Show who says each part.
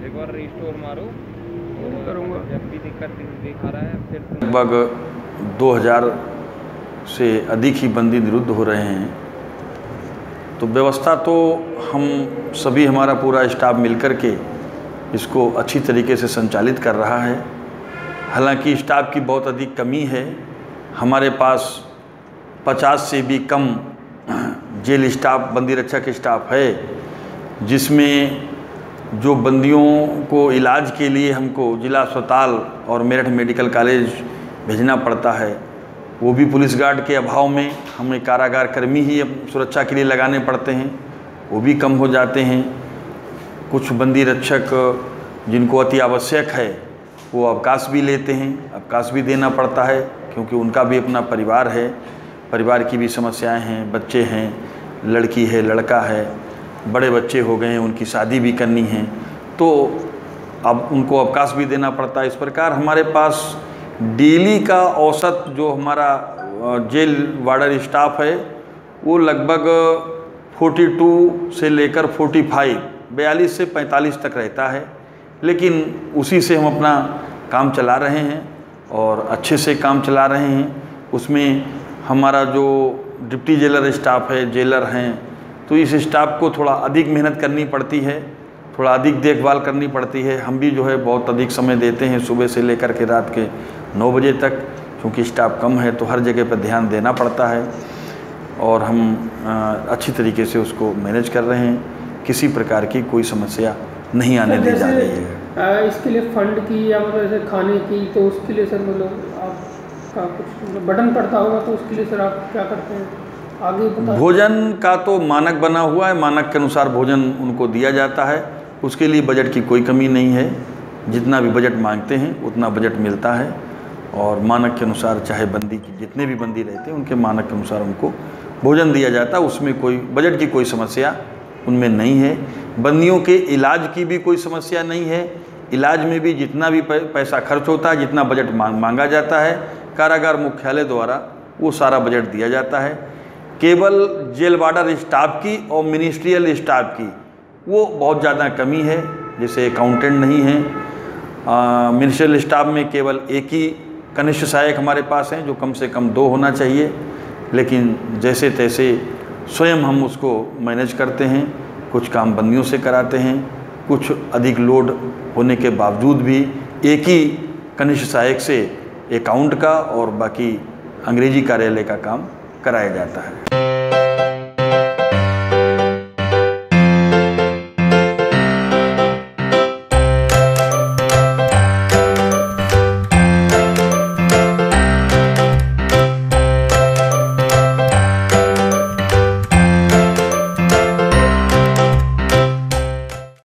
Speaker 1: एक बार रिस्टोर मारो
Speaker 2: करूँगा।
Speaker 1: जब भी दिक्कत दिखा रहा है फिर
Speaker 3: लगभग 2000 से अधिक ही बंदी निरुद्ध हो रहे हैं। तो व्यवस्था तो हम सभी, हमारा पूरा स्टाफ मिलकर के इसको अच्छी तरीके से संचालित कर रहा है। हालांकि स्टाफ की बहुत अधिक कमी है। हमारे पास 50 से भी कम जेल स्टाफ, बंदी रक्षक स्टाफ है, जिसमें जो बंदियों को इलाज के लिए हमको जिला अस्पताल और मेरठ मेडिकल कॉलेज भेजना पड़ता है, वो भी पुलिस गार्ड के अभाव में हमें कारागार कर्मी ही सुरक्षा के लिए लगाने पड़ते हैं, वो भी कम हो जाते हैं। कुछ बंदी रक्षक जिनको अति आवश्यक है वो अवकाश भी लेते हैं, अवकाश भी देना पड़ता है, क्योंकि उनका भी अपना परिवार है, परिवार की भी समस्याएं हैं, बच्चे हैं, लड़की है, लड़का है, बड़े बच्चे हो गए हैं, उनकी शादी भी करनी है, तो अब उनको अवकाश भी देना पड़ता है। इस प्रकार हमारे पास डेली का औसत जो हमारा जेल वार्डर स्टाफ है वो लगभग 42 से लेकर 42 से 45 तक रहता है। लेकिन उसी से हम अपना काम चला रहे हैं और अच्छे से काम चला रहे हैं। उसमें हमारा जो डिप्टी जेलर स्टाफ है, जेलर हैं, तो इस स्टाफ को थोड़ा अधिक मेहनत करनी पड़ती है, थोड़ा अधिक देखभाल करनी पड़ती है। हम भी जो है बहुत अधिक समय देते हैं, सुबह से लेकर के रात के 9 बजे तक, क्योंकि स्टाफ कम है तो हर जगह पर ध्यान देना पड़ता है और हम अच्छी तरीके से उसको मैनेज कर रहे हैं। किसी प्रकार की कोई समस्या नहीं आने दी जा रही है।
Speaker 2: इसके लिए फंड की या मतलब जैसे खाने की, तो उसके लिए सर मतलब आपका कुछ बटन पड़ता होगा, तो उसके लिए सर आप क्या करते हैं आगे बता?
Speaker 3: भोजन का तो मानक बना हुआ है, मानक के अनुसार भोजन उनको दिया जाता है। उसके लिए बजट की कोई कमी नहीं है, जितना भी बजट मांगते हैं उतना बजट मिलता है और मानक के अनुसार, चाहे बंदी की जितने भी बंदी रहते हैं उनके मानक के अनुसार उनको भोजन दिया जाता है। उसमें कोई बजट की कोई समस्या उनमें नहीं है। बंदियों के इलाज की भी कोई समस्या नहीं है। इलाज में भी जितना भी पैसा खर्च होता है, जितना बजट मांगा जाता है, कारागार मुख्यालय द्वारा वो सारा बजट दिया जाता है। केवल जेल वार्डर स्टाफ की और मिनिस्ट्रियल स्टाफ की वो बहुत ज़्यादा कमी है, जैसे अकाउंटेंट नहीं है। मिनिस्ट्रियल स्टाफ में केवल एक ही कनिष्ठ सहायक हमारे पास हैं, जो कम से कम 2 होना चाहिए, लेकिन जैसे तैसे स्वयं हम उसको मैनेज करते हैं। कुछ काम बंदियों से कराते हैं, कुछ अधिक लोड होने के बावजूद भी एक ही कनिष्ठ सहायक से अकाउंट का और बाकी अंग्रेजी कार्यालय का काम कराया जाता है।